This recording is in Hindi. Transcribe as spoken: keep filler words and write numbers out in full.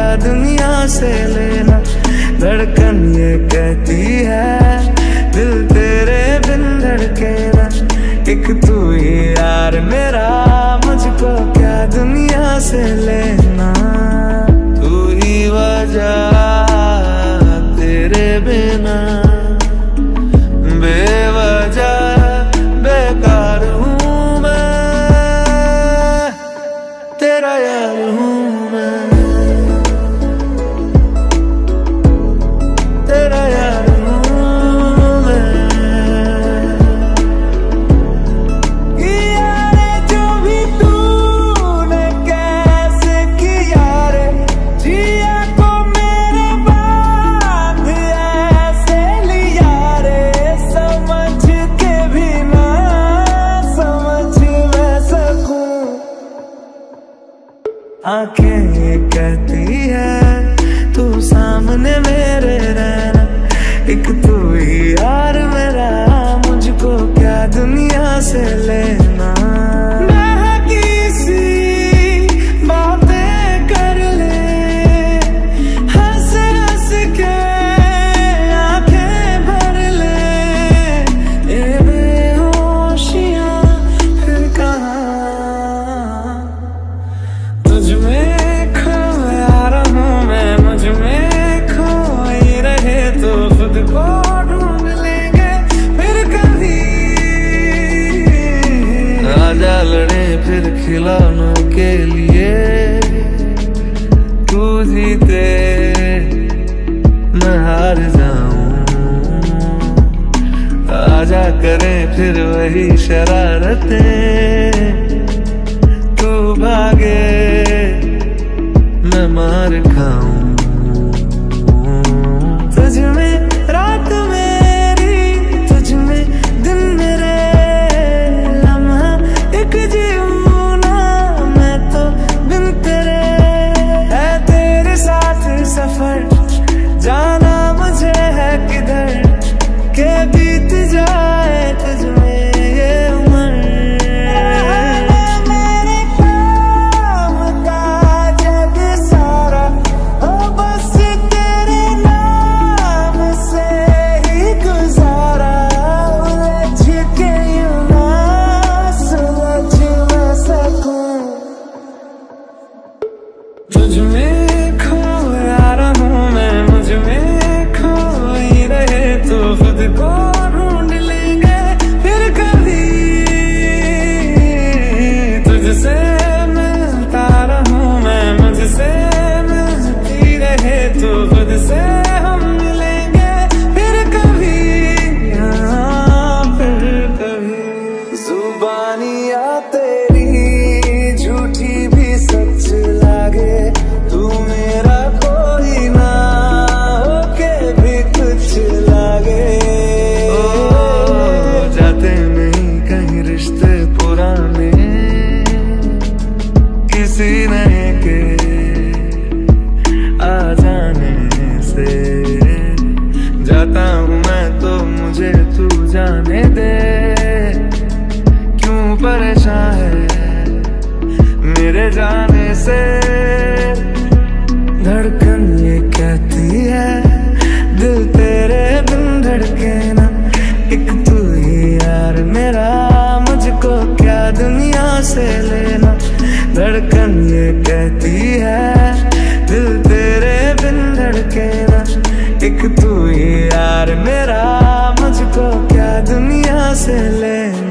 दुनिया से लेना। धड़कन ये कहती है दिल तेरे बिन धड़के ना। एक तू ही यार मेरा, मुझको क्या दुनिया से लेना। तू ही वजह तेरे बिना बेवजह बेकार हूँ मैं, तेरा यार हूँ मैं, तेरा यार हूँ मैं। यारे जो भी तूने कैसे किया रे, जिया को मेरे बांध ऐसे लिया रे। समझ के भी ना समझ मैं सकूं, आंखें ये कहती है तू सामने मेरे रहना। एक तू ही यार मेरा, मुझको क्या दुनिया से लेना। बहकी सी बातें कर ले, हंस हंस के आंखें भर ले। ये बेहोशियां फिर कहाँ, तुझ में खोया रहूं मैं, मुझ में खोई रहे तो खुद को ढूंढ लेंगे फिर कभी। आजा लड़े फिर खिलौनों के लिए, तू जीते मैं हार जाऊं। आजा करें फिर वही शरारतें, तू भागे मैं मार खाऊं। तुझ में रात मेरी, तुझ में दिन मेरे, लम्हा एक जीऊं ना मैं तो बिन तेरे। है तेरे साथ सफर, जाना मुझे है किधर, के बीत जाए तुझ में ये उम्र। मेरे काम का जग सारा हो बस तेरे नाम से ही गुजारा। उलझ के यूं ना सुलझ मैं सकूं, तुझ में खोया रहूं मैं, मुझ में खोई रहे तो खुद को ढूंढ लेंगे फिर कभी। तुझसे मिलता रहूं मैं, मुझसे मिलती रहे तो खुद से हम मिलेंगे फिर कभी। हाँ फिर कभी। जुबानियाँ तेरी झूठी भी सच लागे, तू मेरा कोई ना होके भी कुछ लागे। ओ जाते नहीं कहीं रिश्ते पुराने, किसी नए के आ जाने से। जाता हूँ मैं तो मुझे तू जाने दे, क्यों परेशान है मेरे जाने से। धड़कन ये कहती है दिल तेरे बिन धड़के ना। एक तू ही यार मेरा, मुझको क्या दुनिया से लेना। धड़कन ये कहती है दिल तेरे बिन धड़के ना। एक तू ही यार मेरा, मुझको क्या दुनिया से लेना।